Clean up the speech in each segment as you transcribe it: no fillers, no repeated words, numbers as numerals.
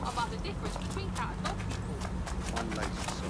about the difference between cat and dog people. One lazy soul.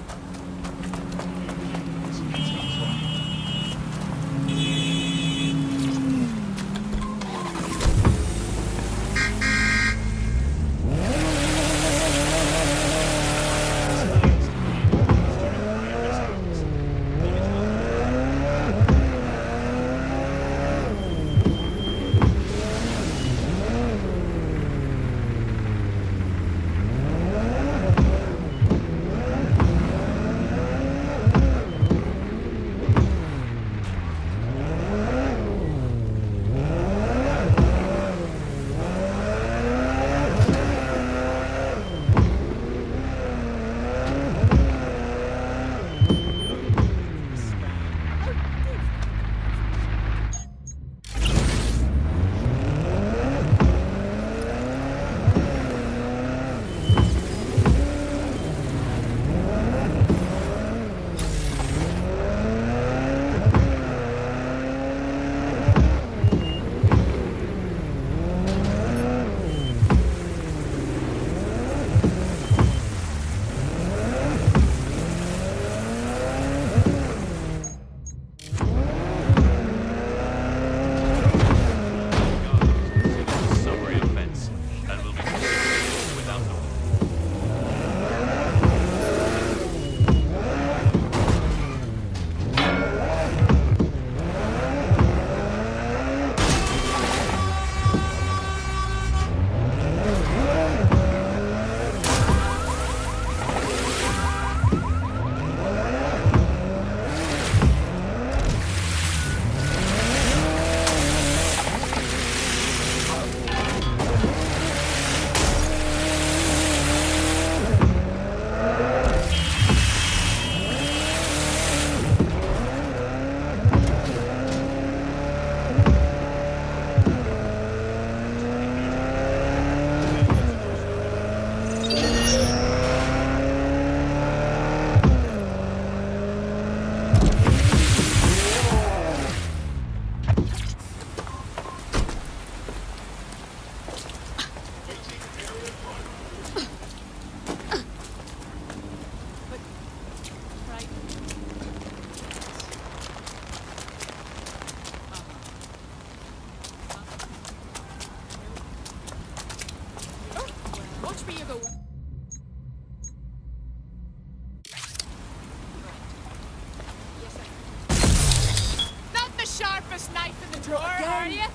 Sharpest knife in the drawer, are you?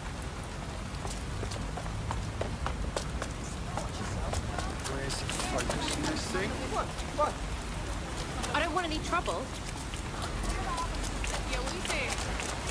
Where's the focus on this thing? What? I don't want any trouble. Yeah, what do you say?